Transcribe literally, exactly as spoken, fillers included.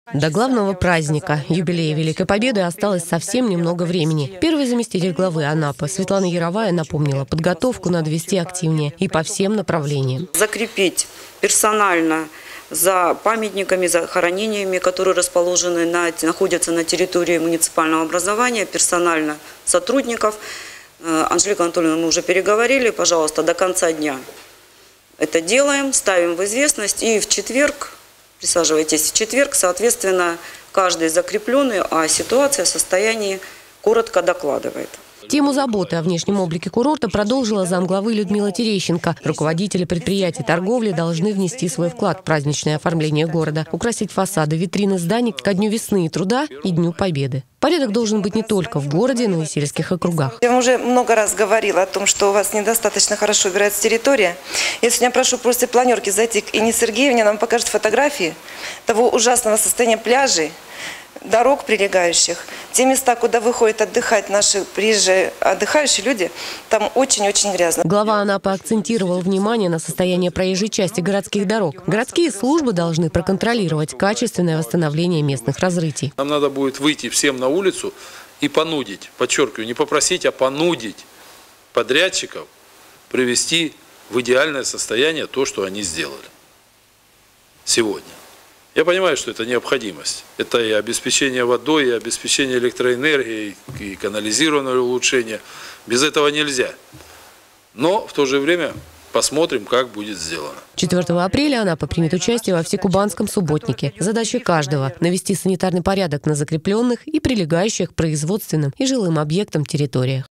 До главного праздника, юбилея Великой Победы, осталось совсем немного времени. Первый заместитель главы Анапы Светлана Яровая напомнила, подготовку надо вести активнее и по всем направлениям. Закрепить персонально за памятниками, захоронениями, которые расположены, на, находятся на территории муниципального образования, персонально сотрудников. Анжелика Анатольевна, мы уже переговорили, пожалуйста, до конца дня это делаем, ставим в известность, и в четверг, присаживайтесь в четверг, соответственно, каждый закрепленный о ситуации, о состоянии коротко докладывает. Тему заботы о внешнем облике курорта продолжила замглавы Людмила Терещенко. Руководители предприятий торговли должны внести свой вклад в праздничное оформление города, украсить фасады, витрины зданий ко Дню весны и труда и Дню Победы. Порядок должен быть не только в городе, но и в сельских округах. Я уже много раз говорила о том, что у вас недостаточно хорошо убирается территория. Я сегодня прошу просто планерки зайти к Инне Сергеевне, нам покажет фотографии того ужасного состояния пляжей, дорог прилегающих. Те места, куда выходят отдыхать наши приезжие отдыхающие люди, там очень-очень грязно. Глава Анапы акцентировал внимание на состояние проезжей части городских дорог. Городские службы должны проконтролировать качественное восстановление местных разрытий. Нам надо будет выйти всем на улицу и понудить, подчеркиваю, не попросить, а понудить подрядчиков привести в идеальное состояние то, что они сделали сегодня. Я понимаю, что это необходимость. Это и обеспечение водой, и обеспечение электроэнергией, и канализированное улучшение. Без этого нельзя. Но в то же время посмотрим, как будет сделано. четвёртого апреля Анапа примет участие во всекубанском субботнике. Задача каждого – навести санитарный порядок на закрепленных и прилегающих к производственным и жилым объектам территориях.